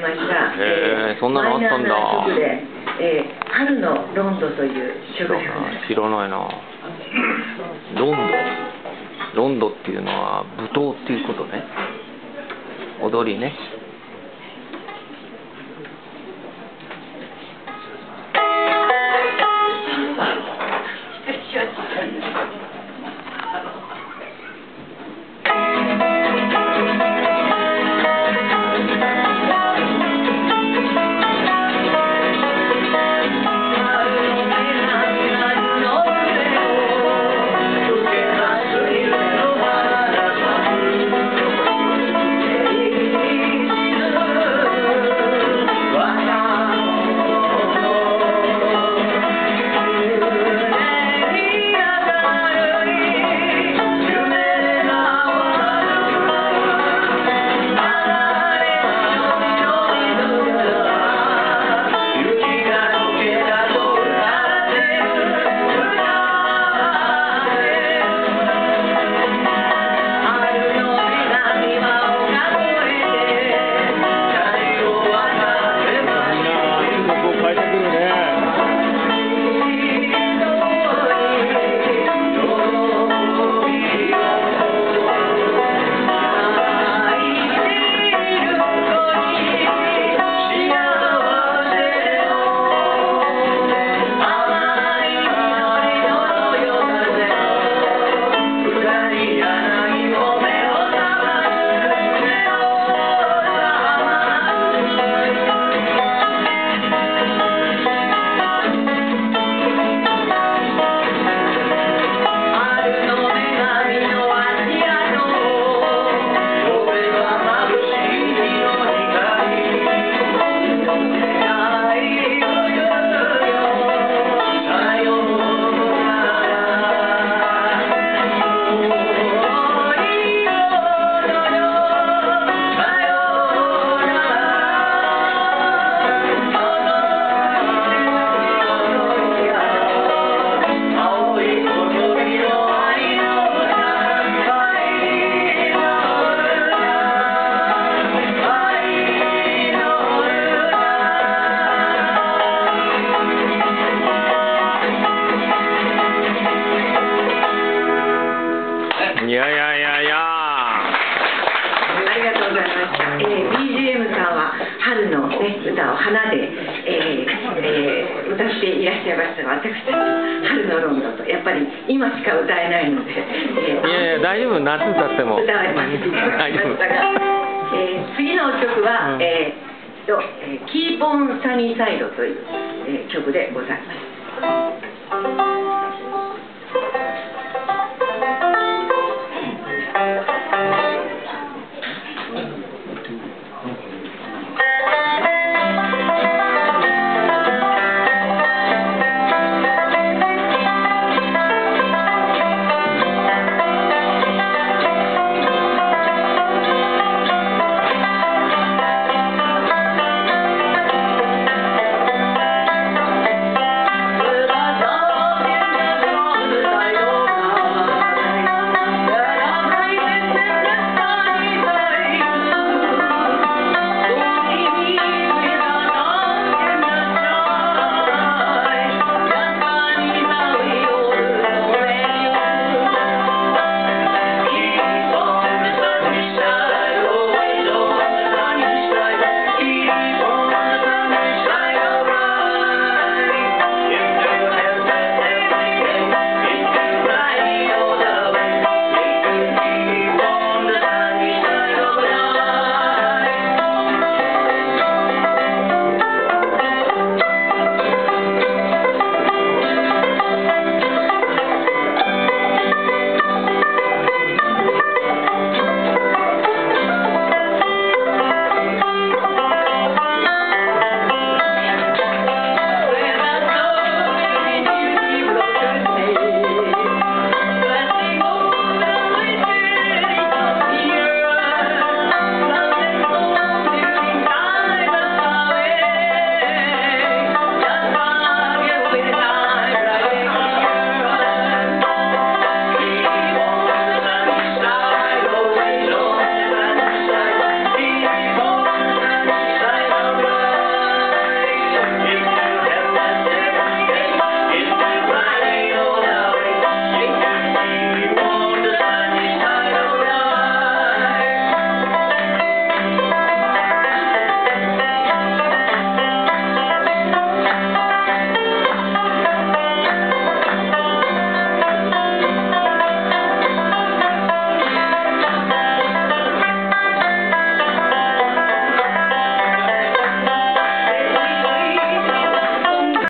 ました。 そんなのあったんだ。 マイナーな曲で、春のロンドという曲でございます。 知らないな。ロンドっていうのは舞踏っていうことね。踊りね。 ありがとうございました。BGM さんは春の、ね、歌を花で、歌っていらっしゃいましたが、私たち春のロンドとやっぱり今しか歌えないので、 いや大丈夫、夏歌っても歌われませていただきましたが、次の曲は、キーポンサニーサイドという、曲でございます。